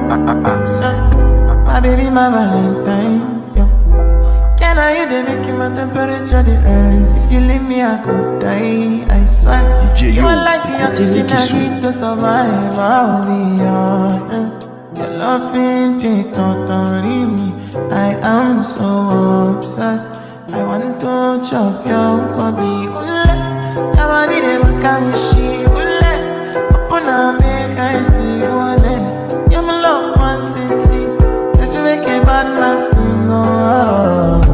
My baby, my Valentine, yo. Can I you they making my temperature the rise? If you leave me, I could die, I swear. You are like the oxygen I need to survive, I'll be honest. Your loving thing totally me. I am so obsessed. I want to chop your kobe. Ule, your body never carry she. Ule, open up, make I see one. You're my love, nwantiti. If you make a bad man sing, oh.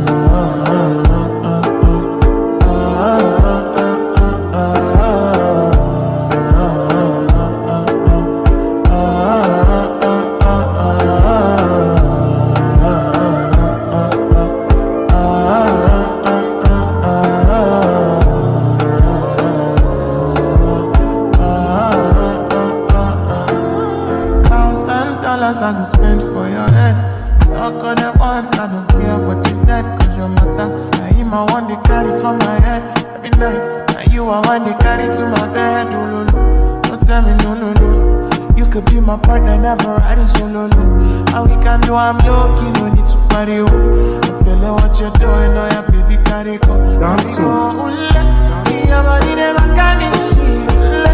I go spend for your head. Talk on the once, I don't care what you said. Cause your matter, now you my one they carry from my head. Every night, now you are one they carry to my bed. Oh, no, no. Don't tell me no, no, no. You could be my partner, never riding solo, no. How we can do, I'm lucky, no need to party, oh. I feel like what you're doing, oh yeah, baby, carry go. Your body never carry shit.